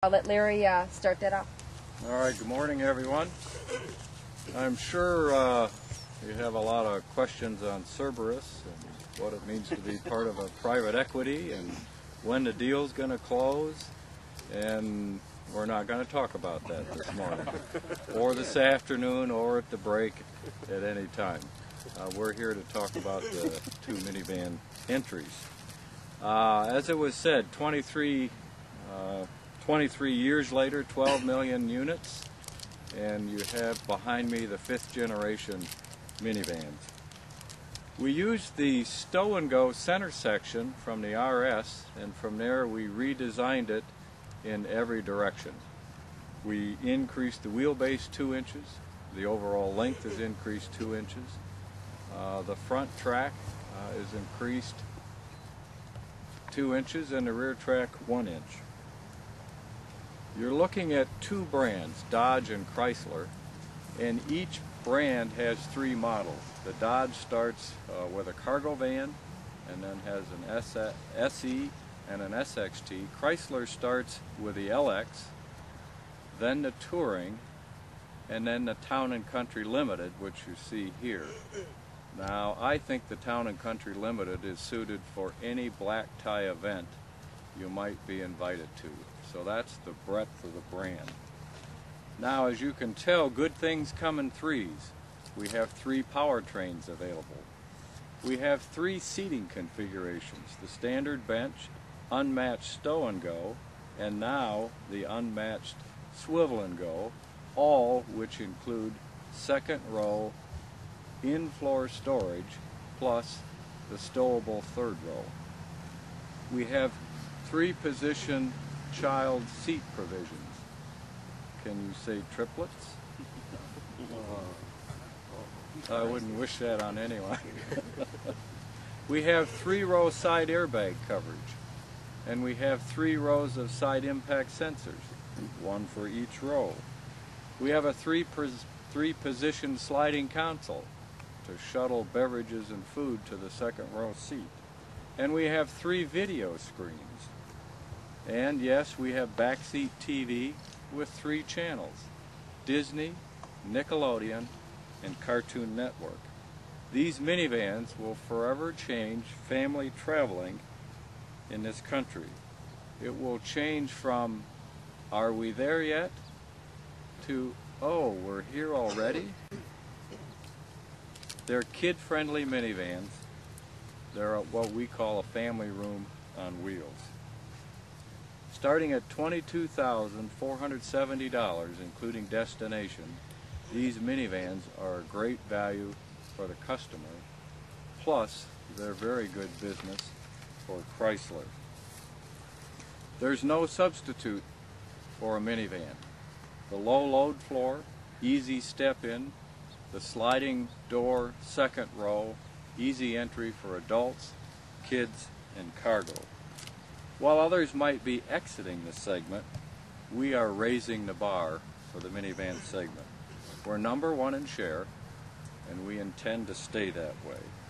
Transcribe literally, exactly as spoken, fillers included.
I'll let Larry uh, start that off. All right, good morning, everyone. I'm sure uh, you have a lot of questions on Cerberus and what it means to be part of a private equity and when the deal's going to close, and we're not going to talk about that this morning, or this afternoon, or at the break at any time. Uh, we're here to talk about the two minivan entries. Uh, as it was said, twenty-three uh, twenty-three years later, twelve million units, and you have behind me the fifth generation minivans. We used the stow and go center section from the R S, and from there we redesigned it in every direction. We increased the wheelbase two inches, the overall length is increased two inches, uh, the front track uh, is increased two inches, and the rear track one inch. You're looking at two brands, Dodge and Chrysler, and each brand has three models. The Dodge starts uh, with a cargo van and then has an S E and an S X T. Chrysler starts with the L X, then the Touring, and then the Town and Country Limited, which you see here. Now, I think the Town and Country Limited is suited for any black tie event you might be invited to. So that's the breadth of the brand. Now, as you can tell, good things come in threes. We have three powertrains available. We have three seating configurations: the standard bench, unmatched stow and go, and now the unmatched swivel and go, all which include second row in-floor storage plus the stowable third row. We have three position child seat provisions. Can you say triplets? Uh, I wouldn't wish that on anyone. We have three row side airbag coverage, and we have three rows of side impact sensors, one for each row. We have a three, three position sliding console to shuttle beverages and food to the second row seat. And we have three video screens. And yes, we have backseat T V with three channels: Disney, Nickelodeon, and Cartoon Network. These minivans will forever change family traveling in this country. It will change from, "Are we there yet?" to, "Oh, we're here already?" They're kid-friendly minivans. They're what we call a family room on wheels. Starting at twenty-two thousand four hundred seventy dollars, including destination, these minivans are a great value for the customer, plus they're very good business for Chrysler. There's no substitute for a minivan. The low load floor, easy step in, the sliding door second row, easy entry for adults, kids, and cargo. While others might be exiting the segment, we are raising the bar for the minivan segment. We're number one in share, and we intend to stay that way.